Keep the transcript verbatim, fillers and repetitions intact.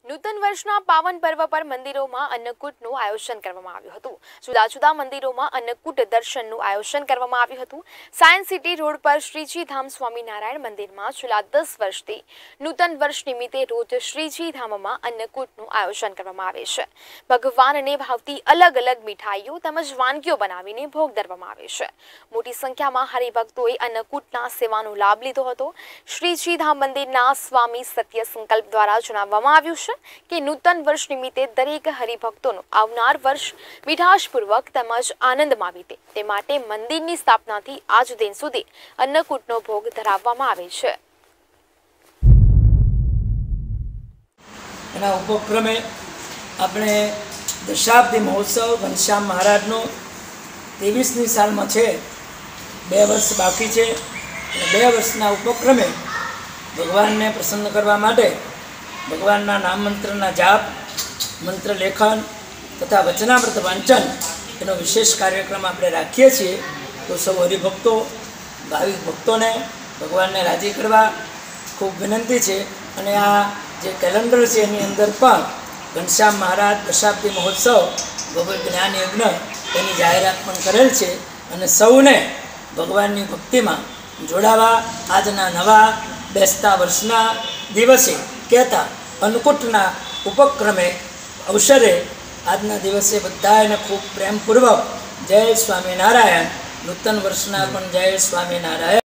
નૂતન વર્ષના પાવન પર્વ પર મંદિરોમાં અન્નકૂટનું આયોજન કરવામાં આવ્યું હતું। જુદા જુદા મંદિરોમાં અન્નકૂટ દર્શનનું આયોજન કરવામાં આવ્યું હતું। સાયન્સ સિટી રોડ પર શ્રીજી ધામ સ્વામિનારાયણ મંદિરમાં છેલ્લા દસ વર્ષથી નૂતન વર્ષ નિમિત્તે રોજ શ્રીજી ધામમાં અન્નકૂટનું આયોજન કરવામાં આવે છે। ભગવાનને ભાવતી અલગ અલગ મીઠાઈઓ તેમજ વાનગીઓ બનાવીને ભોગ ધરવામાં આવે છે। મોટી સંખ્યામાં હરિભક્તોએ અન્નકૂટના સેવાનો લાભ લીધો હતો। શ્રીજી ધામ મંદિરના સ્વામી સત્ય સંકલ્પ દ્વારા જણાવવામાં આવ્યું છે કે નૂતન વર્ષ નિમિત્તે દરેક હરિભક્તોનો આવનાર વર્ષ મીઠાશપૂર્વક તેમજ આનંદમાં વીતે તે માટે મંદિરની સ્થાપનાથી આજ દિન સુધી અન્નકૂટનો ભોગ ધરાવવામાં આવે છે। એના ઉપક્રમે આપણે દશાબ્દી મહોત્સવ ઘનશ્યામ મહારાજનો ત્રેવીસમી સાલમાં છે, બે વર્ષ બાકી છે અને બે વર્ષના ઉપક્રમે ભગવાનને પ્રસન્ન કરવા માટે ભગવાનના નામ મંત્રના જાપ, મંત્ર લેખન તથા વચનામૃત વાંચન એનો વિશેષ કાર્યક્રમ આપણે રાખીએ છીએ। તો સૌ હરિભક્તો, ભાવિક ભક્તોને ભગવાનને રાજી કરવા ખૂબ વિનંતી છે। અને આ જે કેલેન્ડર છે એની અંદર પણ ઘનશ્યામ મહારાજ દશાબ્દી મહોત્સવ ભગવદ્ જ્ઞાન યજ્ઞ એની જાહેરાત પણ કરેલ છે અને સૌને ભગવાનની ભક્તિમાં જોડાવા આજના નવા બેસતા વર્ષના દિવસે કહેતા અન્નકૂટના ઉપક્રમે અવસરે આજના દિવસે બધાને ખૂબ પ્રેમપૂર્વક જય સ્વામિનારાયણ, નૂતન વર્ષના પણ જય સ્વામિનારાયણ।